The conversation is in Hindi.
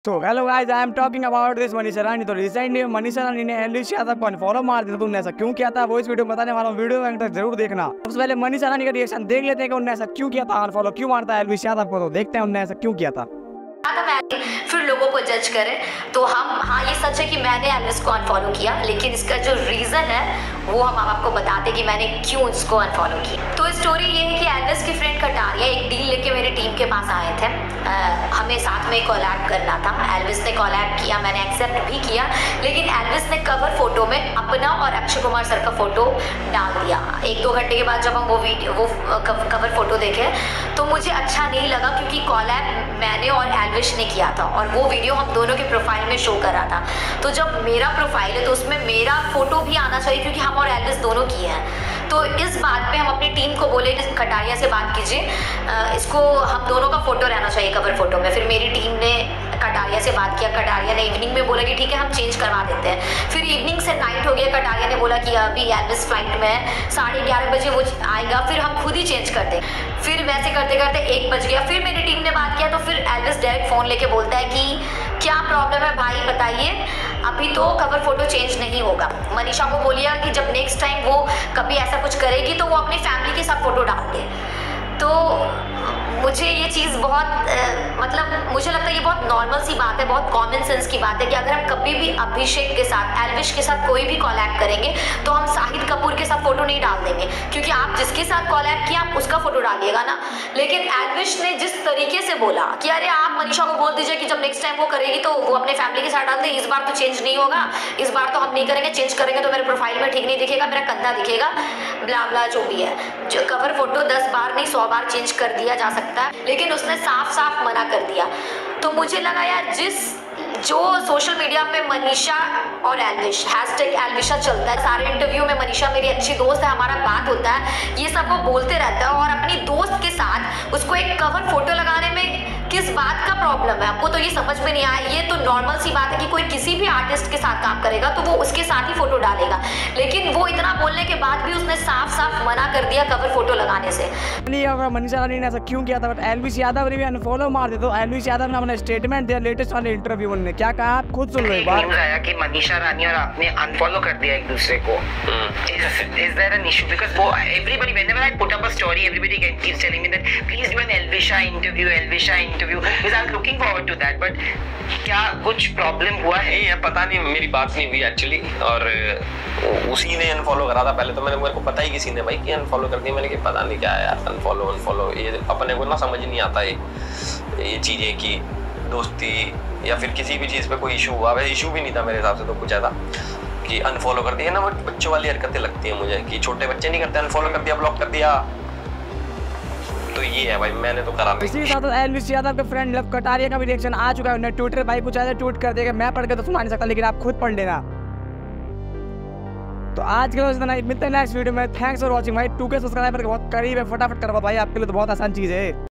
तो hello guys, I am talking about this Manisha Rani. तो रिसेंटली मनीषा रानी ने एलविश यादव को अनफॉलो मार दिया। तो उन्होंने ऐसा क्यों किया था वो इस वीडियो में बताने वाला हूं। वीडियो में तक जरूर देखना। सबसे पहले मनीषा रानी का रिएक्शन देख लेते हैं कि उन्होंने ऐसा क्यों किया था, अनफॉलो क्यों मारता है एलविश यादव को। तो देखते हैं उन्होंने ऐसा क्यों किया था। फिर लोगों को जज करें तो हाँ ये सच है कि मैंने एल्विस को अनफॉलो किया, लेकिन इसका जो रीज़न है वो हम आपको बताते कि मैंने क्यों उसको अनफॉलो किया। तो स्टोरी ये है कि एल्विस की फ्रेंड कटारिया एक डील लेके मेरी टीम के पास आए थे। हमें साथ में कोलैब करना था। एल्विस ने कोलैब किया, मैंने एक्सेप्ट भी किया, लेकिन एल्विस ने कवर फोटो में अपना और अक्षय कुमार सर का फोटो डाल दिया। 1-2 घंटे के बाद जब हम वो कवर फोटो देखे तो मुझे अच्छा नहीं लगा, क्योंकि कोलैब मैंने और एल्विश ने किया था और वो वीडियो हम दोनों के प्रोफाइल में शो कर रहा था। तो जब मेरा प्रोफाइल है तो उसमें मेरा फोटो भी आना चाहिए, क्योंकि हम और एल्विस दोनों किए हैं। तो इस बात पे हम अपनी टीम को बोले कि कटारिया से बात कीजिए, इसको हम दोनों का फोटो रहना चाहिए कवर फोटो में। फिर मेरी टीम ने कटारिया से बात किया। कटारिया ने इवनिंग में बोला कि ठीक है हम चेंज करवा देते हैं। फिर इवनिंग से नाइट हो गया। कटारिया ने बोला कि अभी एल्विस फ्लाइट में है, 11:30 बजे वो आएगा, फिर हम खुद ही चेंज कर दें। फिर वैसे करते करते 1 बज गया। फिर मेरी टीम ने बात किया तो फिर एल्विस डायरेक्ट फ़ोन लेके बोलता है कि क्या प्रॉब्लम है भाई बताइए, अभी तो कवर फोटो चेंज नहीं होगा। मनीषा को बोलिए कि जब नेक्स्ट टाइम वो कभी ऐसा कुछ करेगी तो वो अपनी फैमिली के साथ फोटो डाल दे। तो मुझे ये चीज़ बहुत मतलब मुझे लगता है ये बहुत नॉर्मल सी बात है, बहुत कॉमन सेंस की बात है कि अगर हम कभी भी अभिषेक के साथ, एल्विश के साथ कोई भी कोलैब करेंगे तो हम शाहिद कपूर के साथ फोटो नहीं डाल देंगे, क्योंकि आप जिसके साथ कोलैब किया आप उसका फोटो डालिएगा ना। लेकिन एल्विश ने जिस तरीके से बोला कि अरे आप मनीषा को बोल दीजिए कि जब नेक्स्ट टाइम वो करेगी तो वो अपने फैमिली के साथ डाल दे, इस बार तो चेंज नहीं होगा, इस बार तो हम नहीं करेंगे, चेंज करेंगे तो मेरे प्रोफाइल में ठीक नहीं दिखेगा, मेरा कंधा दिखेगा, ब्ला ब्ला जो भी है। जो कवर फोटो 10 बार नहीं 100 बार चेंज कर दिया जा सकता है, लेकिन उसने साफ साफ मना कर दिया। तो मुझे लगा यार जो सोशल मीडिया पे मनीषा और एल्विश #एल्विशा चलता है, सारे इंटरव्यू में मनीषा मेरी अच्छी दोस्त है, हमारा बात होता है, ये सब वो बोलते रहता है, और अपनी दोस्त के साथ उसको एक कवर फोटो लगाने में किस बात का प्रॉब्लम है आपको? तो ये समझ में नहीं आया। ये तो नॉर्मल सी बात है कि कोई किसी भी आर्टिस्ट के साथ काम करेगा तो वो उसके साथ ही फोटो डालेगा, लेकिन वो इतना बोलने के बाद भी उसने साफ साफ मना कर दिया कवर फोटो लगाने से। मनीषा रानी ने ऐसा क्यों किया था, बट एल्विश यादव ने भी अनफॉलो मार दिया। तो एल्विश यादव ने अपना स्टेटमेंट दिया लेटेस्ट वाले इंटरव्यू में। क्या कहा आप खुद सुन लो एक बार। आया कि मनीषा रानी और आपने अनफॉलो कर दिया एक दूसरे को। Is there an issue? Because everybody, whenever I put up a story, everybody keeps telling me that please do an Elvisha interview, because I'm looking forward to that. But क्या कुछ प्रॉब्लम हुआ है या पता नहीं, मेरी बात नहीं हुई एक्चुअली, और उसी ने अनफॉलो करा था। पहले तो मेरे को पता ही किसी ने भाई कि अनफॉलो कर दिया। मैंने कि पता नहीं क्या है यार, अनफॉलो ये अपने को ना समझ नहीं आता ये चीज़ें कि दोस्ती या फिर किसी भी चीज़ पे कोई इशू हुआ। वैसे इशू भी नहीं था मेरे हिसाब से, तो कुछ ऐसा कि अनफॉलो कर दिया ना, बट बच्चों वाली हरकतें लगती है मुझे कि छोटे बच्चे नहीं करते, अनफॉलो कर दिया, ब्लॉक कर दिया। तो ये है भाई, मैंने तो करा नहीं। इसी के साथ एल्विश यादव के फ्रेंड लव कटारिया का भी रिएक्शन आ चुका है। उन्हें ट्विटर भाई कुछ ऐसा ट्वीट कर देगा, मैं पढ़ के तो सुना नहीं सकता, लेकिन आप खुद पढ़ लेना। तो आज के इतना ही, मिलते हैं नेक्स्ट वीडियो में। थैंक्स फॉर वॉचिंग भाई। 2K सब्सक्राइबर के बहुत करीब है, फटाफट करवा भाई, आपके लिए तो बहुत आसान चीज़ है।